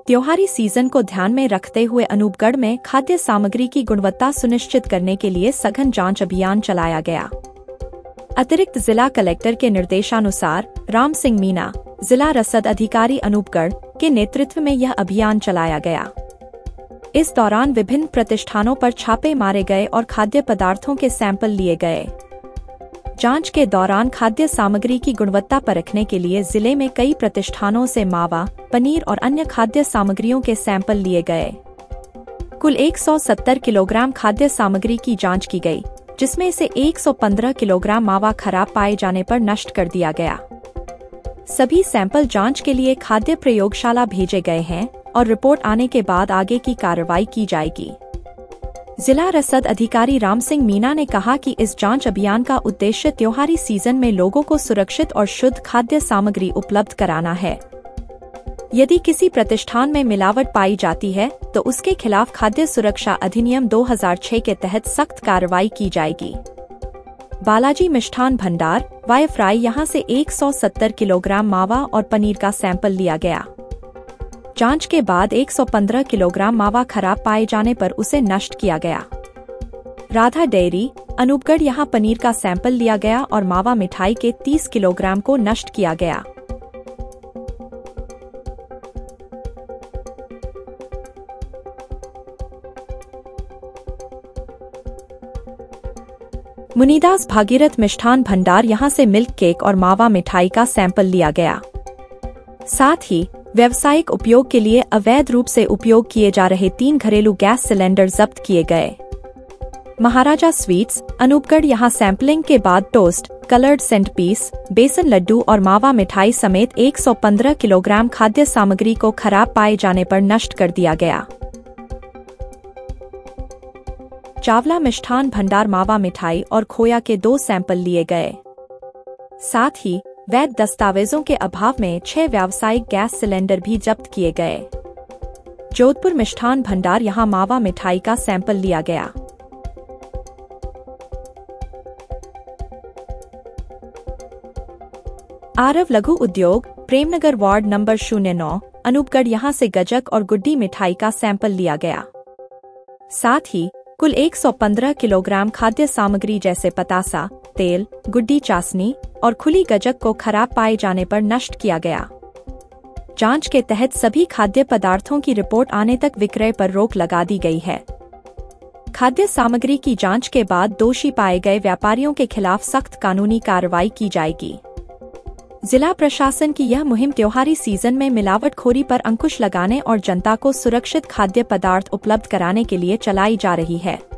त्योहारी सीजन को ध्यान में रखते हुए अनूपगढ़ में खाद्य सामग्री की गुणवत्ता सुनिश्चित करने के लिए सघन जांच अभियान चलाया गया। अतिरिक्त जिला कलेक्टर के निर्देशानुसार राम सिंह मीना, जिला रसद अधिकारी अनूपगढ़ के नेतृत्व में यह अभियान चलाया गया। इस दौरान विभिन्न प्रतिष्ठानों पर छापे मारे गए और खाद्य पदार्थों के सैंपल लिए गए। जांच के दौरान खाद्य सामग्री की गुणवत्ता परखने के लिए जिले में कई प्रतिष्ठानों से मावा, पनीर और अन्य खाद्य सामग्रियों के सैंपल लिए गए। कुल 170 किलोग्राम खाद्य सामग्री की जांच की गई, जिसमें से 115 किलोग्राम मावा खराब पाए जाने पर नष्ट कर दिया गया। सभी सैंपल जांच के लिए खाद्य प्रयोगशाला भेजे गए हैं और रिपोर्ट आने के बाद आगे की कार्रवाई की जाएगी। जिला रसद अधिकारी राम सिंह मीना ने कहा कि इस जांच अभियान का उद्देश्य त्योहारी सीजन में लोगों को सुरक्षित और शुद्ध खाद्य सामग्री उपलब्ध कराना है। यदि किसी प्रतिष्ठान में मिलावट पाई जाती है तो उसके खिलाफ खाद्य सुरक्षा अधिनियम 2006 के तहत सख्त कार्रवाई की जाएगी। बालाजी मिष्ठान भंडार वाई फ्राई यहां से 170 किलोग्राम मावा और पनीर का सैंपल लिया गया। जांच के बाद 115 किलोग्राम मावा खराब पाए जाने पर उसे नष्ट किया गया। राधा डेयरी अनूपगढ़ यहां पनीर का सैंपल लिया गया और मावा मिठाई के 30 किलोग्राम को नष्ट किया गया। मुनीदास भागीरथ मिष्ठान भंडार यहां से मिल्क केक और मावा मिठाई का सैंपल लिया गया। साथ ही व्यावसायिक उपयोग के लिए अवैध रूप से उपयोग किए जा रहे 3 घरेलू गैस सिलेंडर जब्त किए गए। महाराजा स्वीट्स अनूपगढ़ यहां सैंपलिंग के बाद टोस्ट, कलर्ड सेंटपीस, बेसन लड्डू और मावा मिठाई समेत 115 किलोग्राम खाद्य सामग्री को खराब पाए जाने पर नष्ट कर दिया गया। चावला मिष्ठान भंडार मावा मिठाई और खोया के 2 सैंपल लिए गए। साथ ही वैध दस्तावेजों के अभाव में 6 व्यावसायिक गैस सिलेंडर भी जब्त किए गए। जोधपुर मिष्ठान भंडार यहां मावा मिठाई का सैंपल लिया गया। आरव लघु उद्योग प्रेमनगर वार्ड नंबर 09 अनूपगढ़ यहां से गजक और गुड्डी मिठाई का सैंपल लिया गया। साथ ही कुल 115 किलोग्राम खाद्य सामग्री जैसे पतासा, तेल, गुड्डी चासनी और खुली गजक को खराब पाए जाने पर नष्ट किया गया। जांच के तहत सभी खाद्य पदार्थों की रिपोर्ट आने तक विक्रय पर रोक लगा दी गई है। खाद्य सामग्री की जांच के बाद दोषी पाए गए व्यापारियों के खिलाफ सख्त कानूनी कार्रवाई की जाएगी। जिला प्रशासन की यह मुहिम त्योहारी सीजन में मिलावटखोरी पर अंकुश लगाने और जनता को सुरक्षित खाद्य पदार्थ उपलब्ध कराने के लिए चलाई जा रही है।